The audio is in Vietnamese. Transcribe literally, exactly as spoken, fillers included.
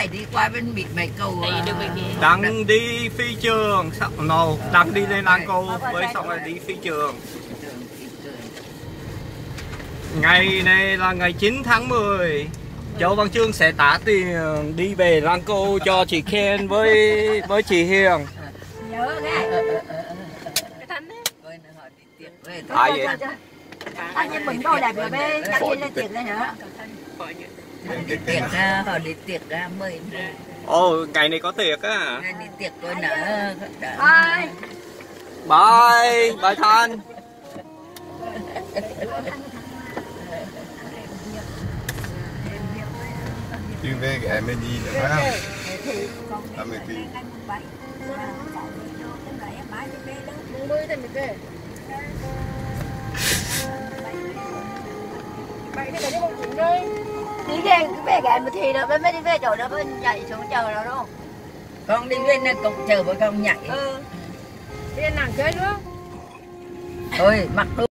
phải đi qua bên Mỹ mấy cầu đang đi phi trường no, đang đi lên Lăng Cô với xong rồi đi phi trường. Ngày này là ngày chín tháng mười. Châu Văn Chương sẽ trả tiền đi về Lăng Cô cho chị Khen với với chị Hiền. Nhớ nghe. Ai vậy? Anh em mình đâu đẹp rồi bé, chắc đi lên tiệc đây nữa. Đi tiệc ra, họ đi tiệc ra mời. Ồ, ngày này có tiệc á. Đi tiệc tôi nở. Bye. Bye, bye Thanh. Chuyên về cái em đi nữa phải không? Làm việc gì? Đi về về cái một thì đó, mới đi về chỗ đó mới nhảy xuống chờ đó đâu. Con đi bên này cũng chờ với con nhảy. Ừ. Đi nàng chơi nữa. Thôi mặc đồ